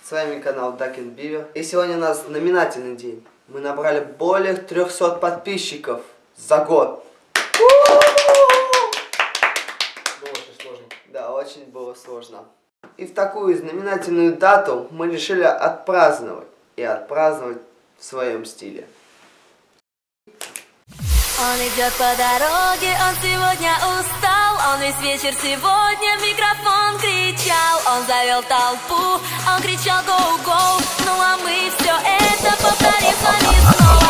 С вами канал Duck and Beaver. И сегодня у нас знаменательный день. Мы набрали более 300 подписчиков за год. Было очень сложно. Да, очень было сложно. И в такую знаменательную дату мы решили отпраздновать. И отпраздновать в своем стиле. Он идет по дороге, он сегодня устал. Он весь вечер сегодня в микрофон кричал. Он завел толпу, он кричал гоу-гоу. Ну а мы все это повторим с вами снова.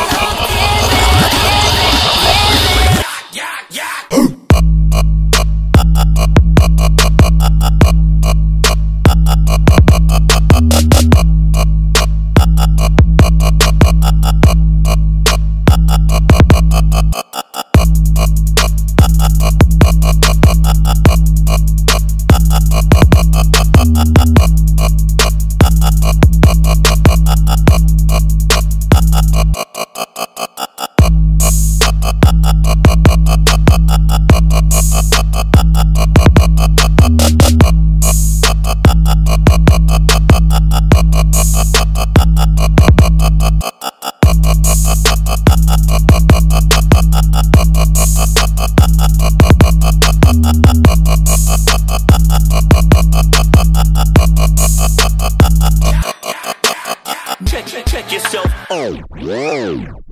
Check yourself. Oh.